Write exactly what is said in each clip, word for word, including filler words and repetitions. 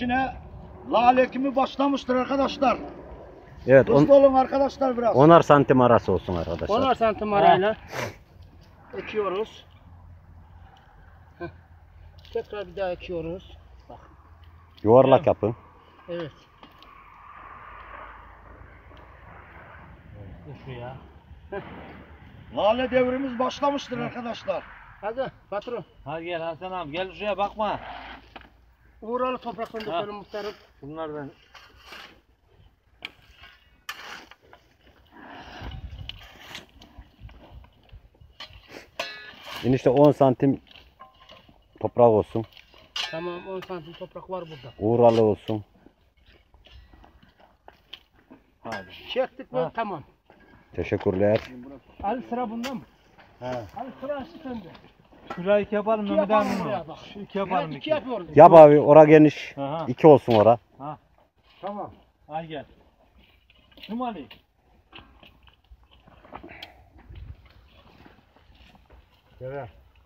işine lale ekimi başlamıştır arkadaşlar. Evet. Hızlı On, olun arkadaşlar biraz. onar santim arası olsun arkadaşlar. onar santim arayla ekiyoruz. Heh. Tekrar bir daha ekiyoruz. Bak. Yuvarlak yapın. Evet. Dur şuraya. Lale devrimiz başlamıştır arkadaşlar. Hadi patron. Hadi gel Hasan abi gel şuraya bakma. Uğralı topraktan dökelim muhtarım. Bunlardan. Enişte on santim toprak olsun. Tamam, on santim toprak var burada. Uğralı olsun. Hadi. Çektik ve tamam. Teşekkürler. Ali sıra bunda mı? He. Ali sıra açtı sende. Şurayı iki yapalım İki Mehmet yapalım abi. buraya bak. Şu iki yapalım Evet, iki. iki yapıyoruz. Yap abi, ora geniş. Aha. iki olsun ora. Ha. Tamam. Al gel. Şu mu Ali? Evet.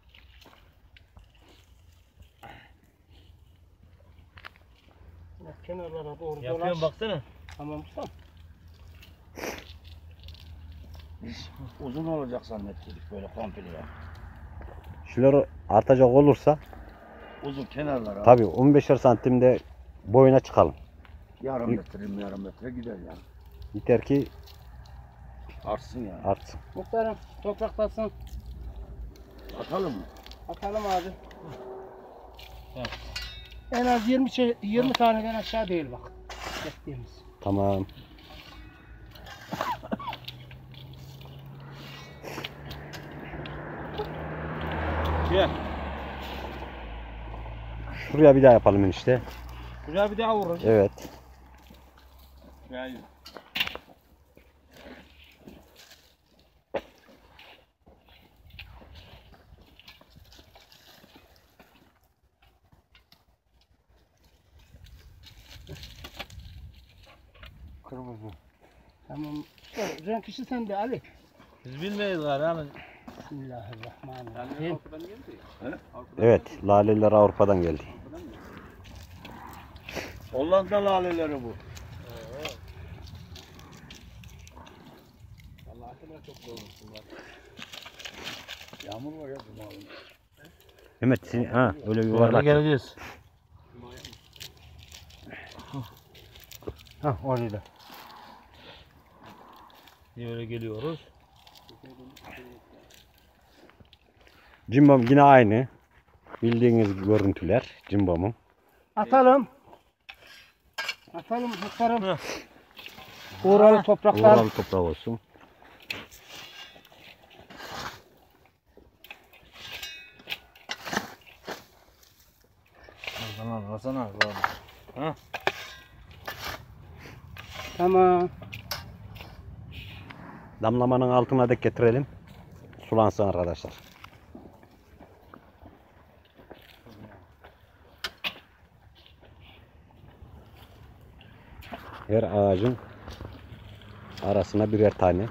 Bak, kenarlara doğru Yapıyorum dolaş. baksana. Tamam tamam. Biz uzun olacak zannettik böyle komple ya. Şuları artacak olursa Uzun kenarlara. tabii on beşer santimde boyuna çıkalım. Yarım metre, yarım metre gider ya. Yeter ki Artsın ya. artsın. Muhtarım topraklasın. Atalım mı? Atalım abi. Evet. En az yirmi şey, yirmi taneden aşağı değil bak. Çektiğimiz. Tamam. Gel. Şuraya bir daha yapalım enişte. Şuraya bir daha vurun. Evet. Gel. Kırmızı. Tamam. Şöyle, renk işi sende Ali. Biz bilmeyiz gari ama. Bismillahirrahmanirrahim. Evet. Laleler Avrupa'dan geldi. Hollanda laleleri bu. Yağmur var ya bu malum. Mehmet sen- ha öyle yuvarlak. geleceğiz. Ha orada. Böyle geliyoruz. Cimbom yine aynı. Bildiğiniz görüntüler cimbomum. Atalım. Atalım muhtarım. Hı. Uğralı topraklar. Uğralı toprak olsun. Hasan abi, Hasan abi. Ha? Tamam. Damlamanın altına da getirelim. Sulansın arkadaşlar. Her ağacın arasına birer tane.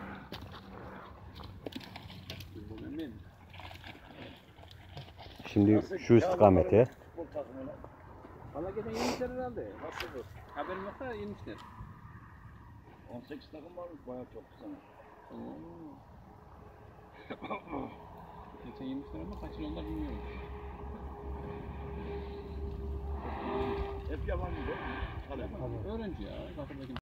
Şimdi şu istikamete. Valla gene yemişler herhalde. Nasıl bu? Haberim yoksa yemişler. on sekiz takım varmış bayağı çok sana. Geçen yemişler ama kaç yıl onlar bilmiyorum. Hep yabancı değil mi? Öğrenci ya. Bakın